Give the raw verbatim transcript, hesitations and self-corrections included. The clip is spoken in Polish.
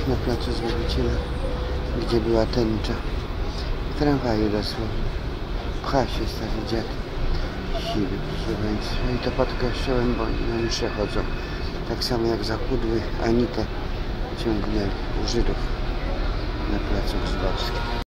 na placu Zbawiciela, gdzie była tęcza. W tramwaju dosłownie. Pcha się stary dziad. Siwy, proszę Państwa. I to pod kościołem, bo oni na msze chodzą. Tak samo jak zachudły Anitę ciągnęli u Żydów na placu Grzybowskim.